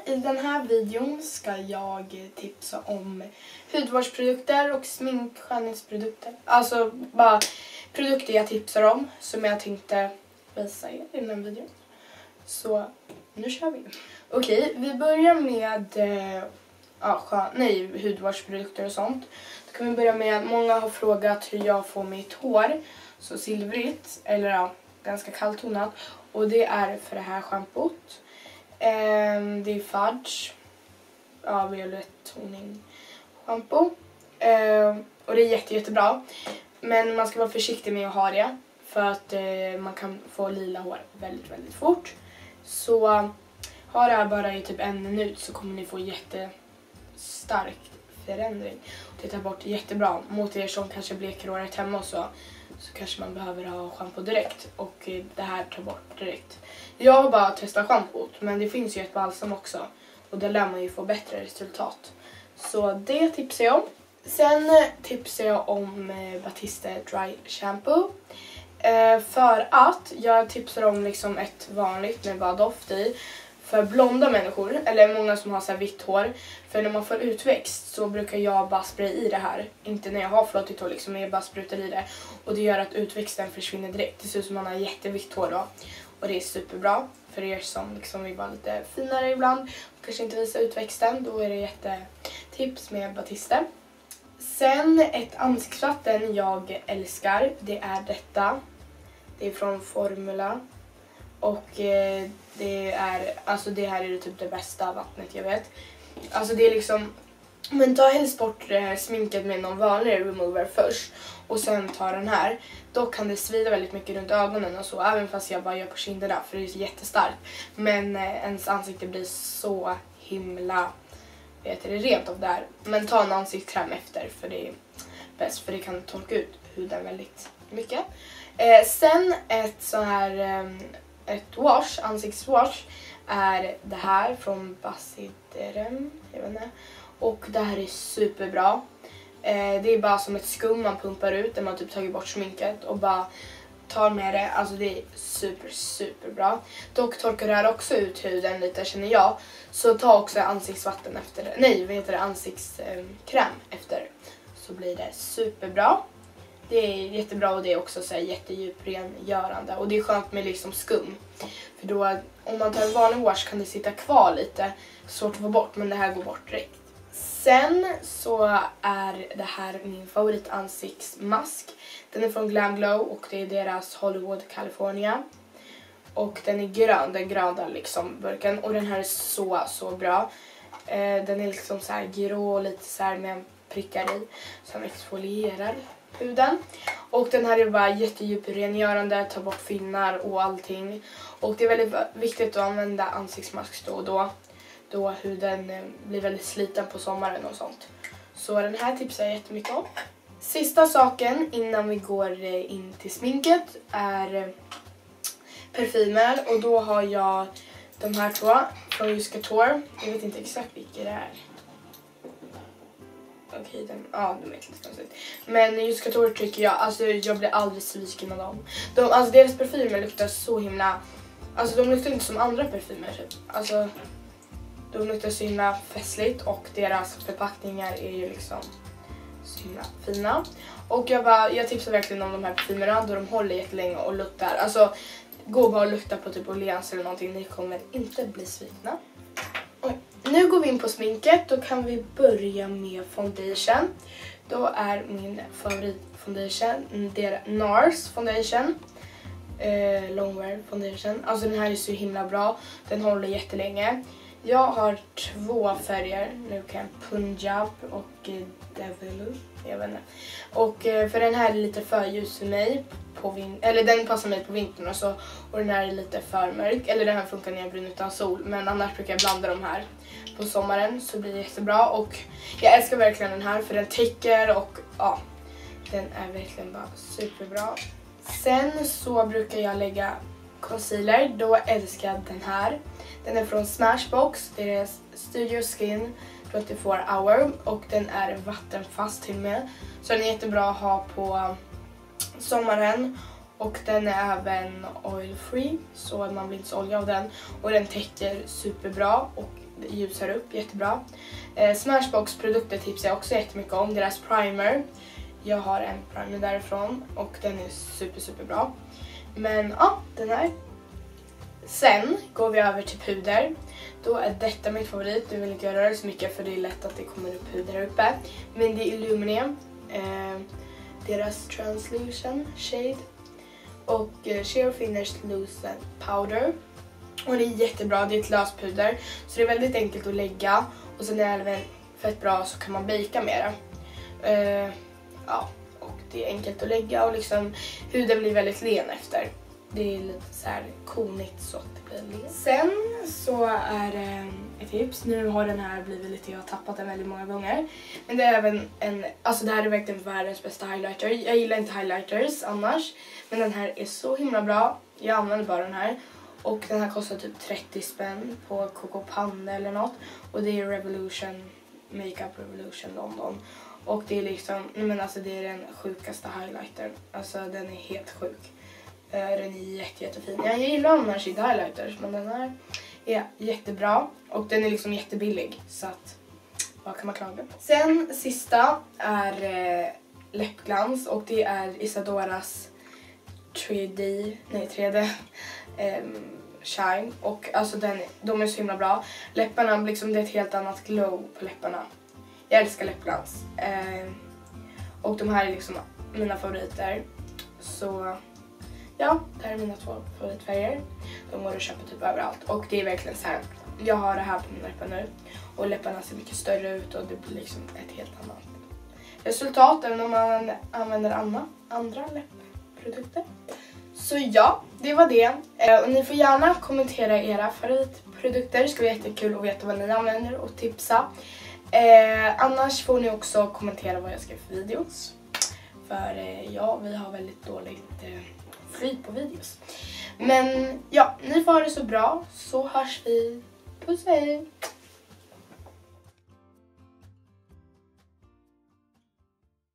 i den här videon ska jag tipsa om hudvårdsprodukter och sminkskönhetsprodukter. Alltså bara produkter jag tipsar om som jag tänkte visa er i den här videon. Så nu kör vi. Okej, vi börjar med hudvårdsprodukter och sånt. Då kan vi börja med, många har frågat hur jag får mitt hår så silvrigt eller ganska kalltonat. Och det är för det här schampot. Det är Fudge. Violett toning shampoo. Och det är jättebra. Men man ska vara försiktig med att ha det. För att man kan få lila hår väldigt fort. Så ha det här bara i typ 1 minut så kommer ni få jättestark förändring. Det tar bort jättebra. Mot er som kanske bleker håret hemma och så kanske man behöver ha shampoo direkt. Och det här tar bort direkt. Jag har bara testat schampot, men det finns ju ett balsam också. Och där lär man ju få bättre resultat. Så det tipsar jag om. Sen tipsar jag om Batiste Dry Shampoo. För att jag tipsar om liksom ett vanligt med bara doft i. För blonda människor, eller många som har så här vitt hår. För när man får utväxt så brukar jag bara spraya i det här. Inte när jag har flottigt hår liksom, men jag bara sprutar i det. Och det gör att utväxten försvinner direkt. Det ser ut som man har jättevitt hår då. Och det är superbra för er som liksom vill vara lite finare ibland. Och kanske inte visa utväxten, då är det jättetips med Batiste. Sen ett ansiktsvatten jag älskar, det är detta. Det är från Formula. Och det här är typ det bästa vattnet jag vet. Alltså det är liksom, men ta helst bort sminket med någon vanlig remover först. Och sen ta den här. Då kan det svida väldigt mycket runt ögonen och så. Även fast jag bara gör på kinderna för det är jättestarkt. Men ens ansikte blir så himla rent av där. Men ta en ansiktskräm efter för det är bäst. För det kan torka ut huden väldigt mycket. Sen ett så här ett ansiktswash är det här från Basiderem, jag vet inte. Och det här är superbra. Det är bara som ett skum man pumpar ut där man typ tagit bort sminket och bara tar med det. Alltså det är superbra. Dock torkar det här också ut huden lite känner jag. Så ta också ansiktsvatten efter det. Nej, ansiktskräm efter. Så blir det superbra. Det är jättebra och det är också så här jättedjuprengörande. Och det är skönt med liksom skum. För då, om man tar en vanlig wash kan det sitta kvar lite. Svårt att få bort, men det här går bort direkt. Sen så är det här min favoritansiktsmask. Den är från Glam Glow och det är deras Hollywood California. Och den är grön, den gröna liksom burken. Och den här är så bra. Den är liksom så här grå och lite så här med prickar i. Som exfolierar huden. Och den här är bara jättedjuprengörande, tar bort finnar och allting. Och det är väldigt viktigt att använda ansiktsmask då och då. Då huden blir väldigt sliten på sommaren och sånt. Så den här tipsar jag jättemycket om. Sista saken innan vi går in till sminket är parfymer. Och då har jag de här två från Youth Couture. Jag vet inte exakt vilka det är. Okej, de är lite konstigt. Men Youth Couture tycker jag blir aldrig sviken av dem. Deras parfymer luktar så himla, de luktar inte som andra parfymer typ. De luktar så himla festligt och deras förpackningar är ju liksom så himla fina. Och jag tipsar verkligen om de här parfymerna då de håller jättelänge och luktar. Gå bara och lukta på typ Åhléns eller någonting, ni kommer inte bli svikna. Nu går vi in på sminket, då kan vi börja med foundation. Då är min favoritfoundation, det är NARS foundation. Longwear foundation. Den här är så himla bra, den håller jättelänge. Jag har 2 färger, nu kan jag Punjab och Devil, jag vet inte. Och för den här är lite för ljus för mig, eller den passar mig på vintern och så. Och den här är lite för mörk, eller den här funkar när jag brun utan sol. Men annars brukar jag blanda de här på sommaren så blir det jättebra. Och jag älskar verkligen den här för den täcker och den är verkligen bara superbra. Sen så brukar jag lägga concealer, då älskar jag den här. Den är från Smashbox, det är Studio Skin 24 Hour och den är vattenfast till med. Så den är jättebra att ha på sommaren Och den är även oil free, så man blir inte så olja av den. Och den täcker superbra och ljusar upp jättebra. Smashbox produkter tipsar jag också jättemycket om. Deras primer. Jag har en primer därifrån och den är superbra. Men ja, den här. Sen går vi över till puder. Då är detta mitt favorit. Nu vill inte jag röra det så mycket för det är lätt att det kommer upp puder här uppe. Men det är Illuminate. Deras Translution Shade. Och Sheer Finish Loose Powder. Och det är jättebra, det är ett löspuder. Så det är väldigt enkelt att lägga. Och sen är det även fett bra så kan man baka med det. Ja, och det är enkelt att lägga och liksom huden blir väldigt len efter. Det är lite så här konigt så att det blir len. Sen så är det ett tips. Nu har den här blivit lite, jag har tappat den väldigt många gånger. Men det är även alltså det här är verkligen världens bästa highlighter. Jag gillar inte highlighters annars. Men den här är så himla bra. Jag använder bara den här. Och den här kostar typ 30 spänn på Coco Panda eller något. Och det är Revolution, Makeup Revolution London. Och det är liksom, men alltså det är den sjukaste highlightern. Alltså den är helt sjuk. Den är jättefin. Jag gillar annars inte highlighters, men den här är jättebra. Och den är liksom jättebillig, så att vad kan man klaga på? Sen sista är läppglans och det är Isadoras 3D Shine. Och alltså de är så himla bra. Läpparna, liksom, det är ett helt annat glow på läpparna. Jag älskar läppglans. Och de här är liksom mina favoriter. Så ja, det här är mina 2 favoritfärger. De går att köpa typ överallt. Och det är verkligen så här. Jag har det här på mina läppar nu. Och läpparna ser mycket större ut och det blir liksom ett helt annat resultat än om man använder andra läppprodukter. Så ja, det var det. Och ni får gärna kommentera era favoritprodukter. Det ska vara jättekul att veta vad ni använder och tipsa. Annars får ni också kommentera vad jag ska för videos. För ja, vi har väldigt dåligt flyt på videos. Men ja, ni får ha det så bra. Så hörs vi. Puss hej!